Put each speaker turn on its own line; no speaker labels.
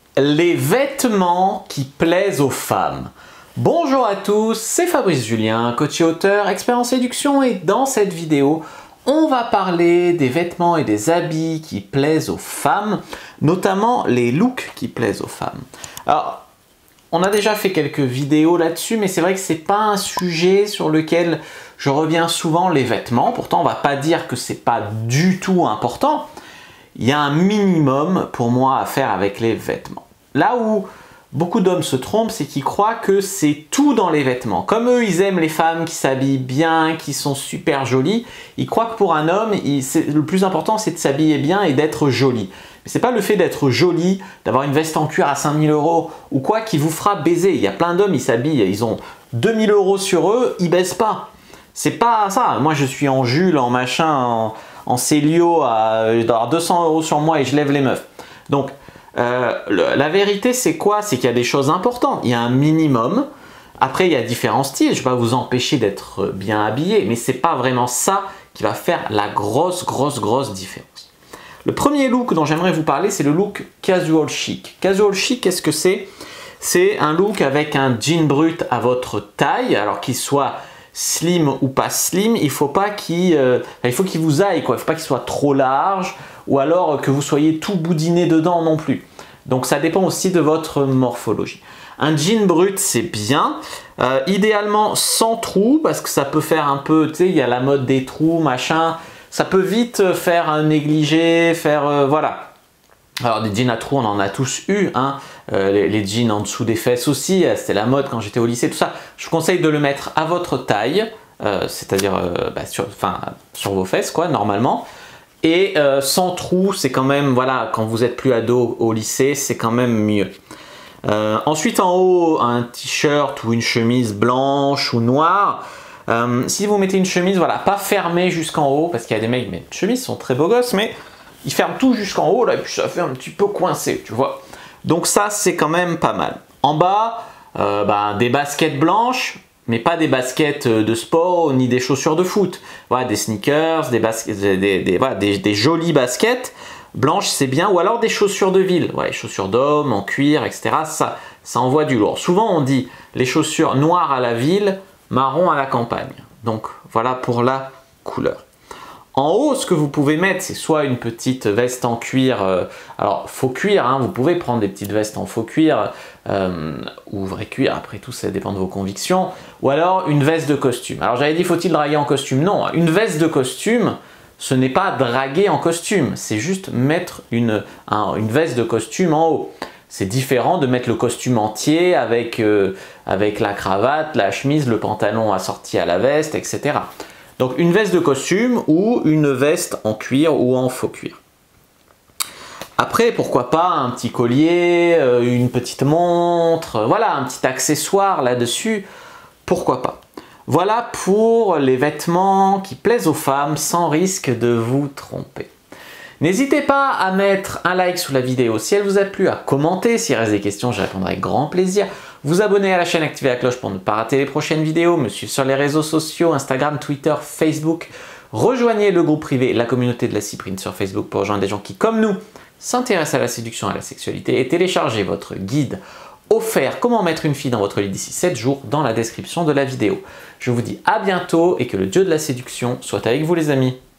Les vêtements qui plaisent aux femmes. Bonjour à tous, c'est Fabrice Julien, coach et auteur, expert en séduction, et dans cette vidéo, on va parler des vêtements et des habits qui plaisent aux femmes, notamment les looks qui plaisent aux femmes. Alors, on a déjà fait quelques vidéos là-dessus, mais c'est vrai que c'est pas un sujet sur lequel je reviens souvent, les vêtements. Pourtant, on va pas dire que c'est pas du tout important. Il y a un minimum pour moi à faire avec les vêtements. Là où beaucoup d'hommes se trompent, c'est qu'ils croient que c'est tout dans les vêtements. Comme eux, ils aiment les femmes qui s'habillent bien, qui sont super jolies, ils croient que pour un homme, le plus important, c'est de s'habiller bien et d'être joli. Mais c'est pas le fait d'être joli, d'avoir une veste en cuir à 5000 € ou quoi qui vous fera baiser. Il y a plein d'hommes, ils s'habillent, ils ont 2000 € sur eux, ils baisent pas. C'est pas ça. Moi, je suis en Jules, en machin, en Célio, à 200 € sur moi et je lève les meufs. Donc, la vérité, c'est quoi? C'est qu'il y a des choses importantes. Il y a un minimum. Après, il y a différents styles. Je ne vais pas vous empêcher d'être bien habillé, mais c'est pas vraiment ça qui va faire la grosse différence. Le premier look dont j'aimerais vous parler, c'est le look casual chic. Casual chic, qu'est-ce que c'est? C'est un look avec un jean brut à votre taille, alors qu'il soit slim ou pas slim, il faut qu'il vous aille, quoi. Il ne faut pas qu'il soit trop large ou alors que vous soyez tout boudiné dedans non plus. Donc ça dépend aussi de votre morphologie. Un jean brut, c'est bien, idéalement sans trous, parce que ça peut faire un peu, tu sais, il y a la mode des trous, machin, ça peut vite faire un négligé, voilà. Alors des jeans à trous, on en a tous eu, hein. Les jeans en dessous des fesses aussi, c'était la mode quand j'étais au lycée, tout ça. Je vous conseille de le mettre à votre taille, c'est-à-dire sur vos fesses, quoi, normalement. Et sans trous, c'est quand même, voilà, quand vous êtes plus ado au lycée, c'est quand même mieux. Ensuite, en haut, un t-shirt ou une chemise blanche ou noire. Si vous mettez une chemise, voilà, pas fermée jusqu'en haut, parce qu'il y a des mecs qui mettent une chemise, sont très beaux gosses, mais ils ferment tout jusqu'en haut, là, et puis ça fait un petit peu coincé, tu vois. Donc ça, c'est quand même pas mal. En bas, des baskets blanches, mais pas des baskets de sport, ni des chaussures de foot. Voilà, des sneakers, des jolies baskets blanches, c'est bien. Ou alors des chaussures de ville, voilà, les chaussures d'homme, en cuir, etc. Ça envoie du lourd. Souvent, on dit les chaussures noires à la ville, marron à la campagne. Donc, voilà pour la couleur. En haut, ce que vous pouvez mettre, c'est soit une petite veste en cuir, alors faux cuir, hein, vous pouvez prendre des petites vestes en faux cuir ou vrai cuir, après tout ça dépend de vos convictions, ou alors une veste de costume. Alors j'avais dit, faut-il draguer en costume? Non, une veste de costume, ce n'est pas draguer en costume, c'est juste mettre une veste de costume en haut. C'est différent de mettre le costume entier avec la cravate, la chemise, le pantalon assorti à la veste, etc. Donc une veste de costume ou une veste en cuir ou en faux cuir. Après, pourquoi pas un petit collier, une petite montre, voilà, un petit accessoire là-dessus, pourquoi pas. Voilà pour les vêtements qui plaisent aux femmes sans risque de vous tromper. N'hésitez pas à mettre un like sous la vidéo si elle vous a plu, à commenter, s'il reste des questions, je répondrai avec grand plaisir. Vous abonner à la chaîne, activer la cloche pour ne pas rater les prochaines vidéos, me suivre sur les réseaux sociaux, Instagram, Twitter, Facebook. Rejoignez le groupe privé, la communauté de la Cyprine sur Facebook pour rejoindre des gens qui, comme nous, s'intéressent à la séduction et à la sexualité, et téléchargez votre guide offert Comment mettre une fille dans votre lit d'ici 7 jours dans la description de la vidéo. Je vous dis à bientôt et que le dieu de la séduction soit avec vous les amis.